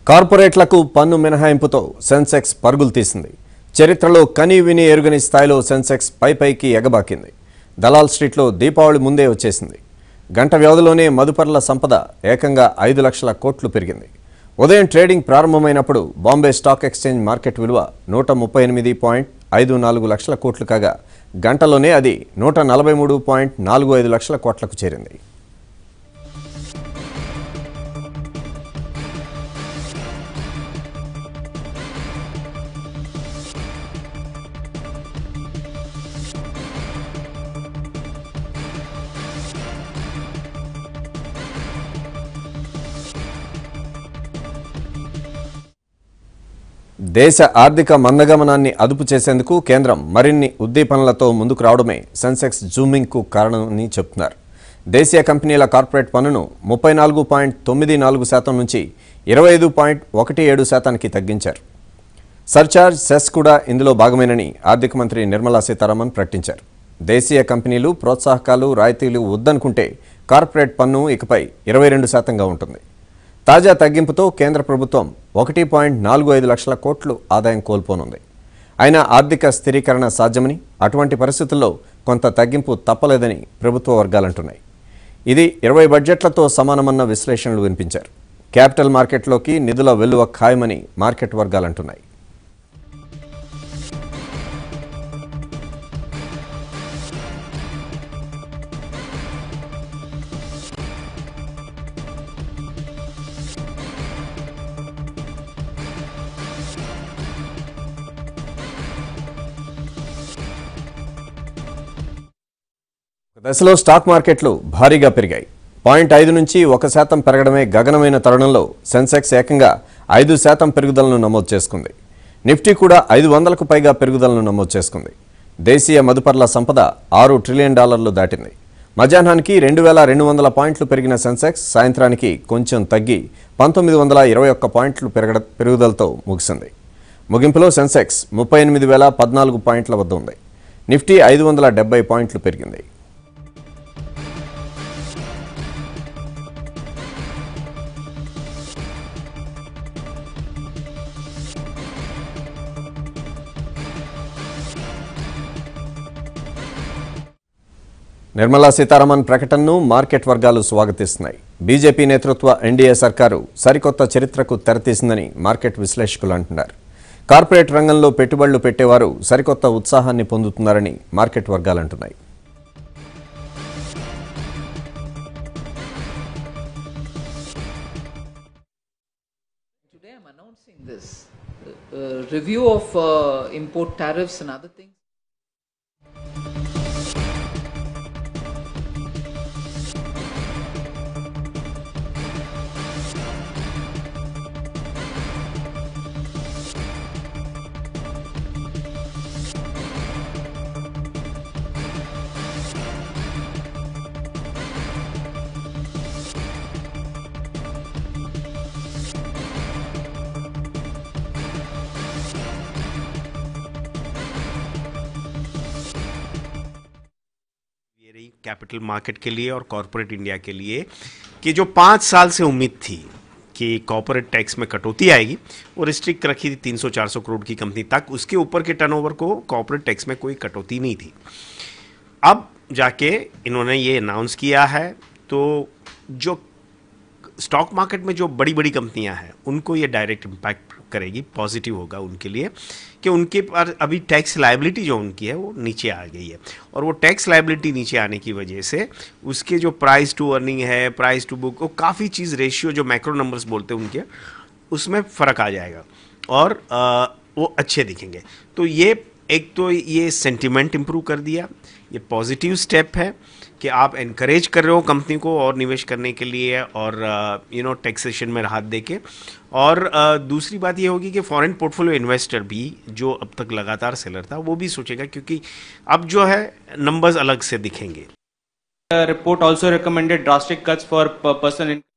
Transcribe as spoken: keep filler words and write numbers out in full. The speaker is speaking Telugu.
కార్పొరేట్లకు పన్ను మినహాయింపుతో సెన్సెక్స్ పరుగులు తీసింది. చరిత్రలో కని విని ఎరుగని స్థాయిలో సెన్సెక్స్ పై పైకి ఎగబాకింది. దలాల్ స్ట్రీట్లో దీపావళి ముందే వచ్చేసింది. గంట వ్యవధిలోనే మదుపర్ల సంపద ఏకంగా ఐదు లక్షల కోట్లు పెరిగింది. ఉదయం ట్రేడింగ్ ప్రారంభమైనప్పుడు బాంబే స్టాక్ ఎక్స్చేంజ్ మార్కెట్ విలువ నూట ముప్పై ఎనిమిది పాయింట్ ఐదు నాలుగు లక్షల కోట్లు కాగా గంటలోనే అది నూట నలభై మూడు పాయింట్ నాలుగు ఐదు లక్షల కోట్లకు చేరింది. దేశ ఆర్థిక మందగమనాన్ని అదుపు చేసేందుకు కేంద్రం మరిన్ని ఉద్దీపనలతో ముందుకు రావడమే సెన్సెక్స్ జూమింగ్కు కారణమని చెబుతున్నారు. దేశీయ కంపెనీల కార్పొరేట్ పన్నును ముప్పై నాలుగు పాయింట్ తొమ్మిది నాలుగు శాతం నుంచి ఇరవై ఐదు పాయింట్ ఒకటి ఏడు శాతానికి తగ్గించారు. సర్చార్జ్ సెస్ కూడా ఇందులో భాగమేనని ఆర్థిక మంత్రి నిర్మలా సీతారామన్ ప్రకటించారు. దేశీయ కంపెనీలు ప్రోత్సాహకాలు రాయితీలు వద్దనుకుంటే కార్పొరేట్ పన్ను ఇకపై ఇరవై రెండు శాతంగా ఉంటుంది. తాజా తగ్గింపుతో కేంద్ర ప్రభుత్వం ఒకటి పాయింట్ నాలుగు ఐదు లక్షల కోట్లు ఆదాయం కోల్పోనుంది. అయినా ఆర్థిక స్థిరీకరణ సాధ్యమని, అటువంటి పరిస్థితుల్లో కొంత తగ్గింపు తప్పలేదని ప్రభుత్వ వర్గాలంటున్నాయి. ఇది ఇరవై బడ్జెట్లతో సమానమన్న విశ్లేషణలు వినిపించారు. క్యాపిటల్ మార్కెట్లోకి నిధుల వెల్లువ ఖాయమని మార్కెట్ వర్గాలంటున్నాయి. దశలో స్టాక్ మార్కెట్లు భారీగా పెరిగాయి. పాయింట్ ఐదు నుంచి ఒక శాతం పెరగడమే గగనమైన తరుణంలో సెన్సెక్స్ ఏకంగా ఐదు శాతం పెరుగుదలను నమోదు చేసుకుంది. నిఫ్టీ కూడా ఐదు వందలకు పైగా పెరుగుదలను నమోదు చేసుకుంది. దేశీయ మదుపర్ల సంపద ఆరు ట్రిలియన్ డాలర్లు దాటింది. మధ్యాహ్నానికి రెండు వేల రెండు వందల పాయింట్లు పెరిగిన సెన్సెక్స్ సాయంత్రానికి కొంచెం తగ్గి పంతొమ్మిది వందల ఇరవై ఒక్క పాయింట్లు పెరగడ పెరుగుదలతో ముగిసింది. ముగింపులో సెన్సెక్స్ ముప్పై ఎనిమిది వేల పద్నాలుగు పాయింట్ల వద్ద ఉంది. నిఫ్టీ ఐదు వందల డెబ్బై పాయింట్లు పెరిగింది. నిర్మలా సీతారామన్ ప్రకటనను మార్కెట్ వర్గాలు స్వాగతిస్తున్నాయి. బీజేపీ నేతృత్వ ఎన్డీఏ సర్కారు సరికొత్త చరిత్రకు తెరతీసిందని మార్కెట్ విశ్లేషకులు అంటున్నారు. కార్పొరేట్ రంగంలో పెట్టుబడులు పెట్టేవారు సరికొత్త ఉత్సాహాన్ని పొందుతున్నారని మార్కెట్ వర్గాలంటున్నాయి. Today I'm announcing this uh, review of uh, import tariffs and other things. Capital market के लिए और कॉरपोरेट इंडिया के लिए कि जो पाँच साल से उम्मीद थी कि कॉरपोरेट टैक्स में कटौती आएगी, वो रिस्ट्रिक्ट रखी थी तीन सौ चार सौ करोड़ की कंपनी तक, उसके ऊपर के टर्नओवर को कॉरपोरेट टैक्स में कोई कटौती नहीं थी। अब जाके इन्होंने ये अनाउंस किया है, तो जो स्टॉक मार्केट में जो बड़ी बड़ी कंपनियां हैं उनको ये डायरेक्ट इम्पैक्ट करेगी, पॉजिटिव होगा उनके लिए कि उनके पर अभी टैक्स लायबिलिटी जो उनकी है वो नीचे आ गई है, और वो टैक्स लायबिलिटी नीचे आने की वजह से उसके जो प्राइस टू अर्निंग है, प्राइस टू बुक, वो काफ़ी चीज़ रेशियो जो मैक्रो नंबर्स बोलते हैं उनके, उसमें फ़र्क आ जाएगा और आ, वो अच्छे दिखेंगे। तो ये एक तो ये सेंटिमेंट इम्प्रूव कर दिया, ये पॉजिटिव स्टेप है कि आप एनकरेज कर रहे हो कंपनी को और निवेश करने के लिए और यू नो टैक्सेशन में राहत देके। और uh, दूसरी बात ये होगी कि फॉरेन पोर्टफोलियो इन्वेस्टर भी जो अब तक लगातार सेलर था वो भी सोचेगा, क्योंकि अब जो है नंबर्स अलग से दिखेंगे। Report also recommended drastic cuts for person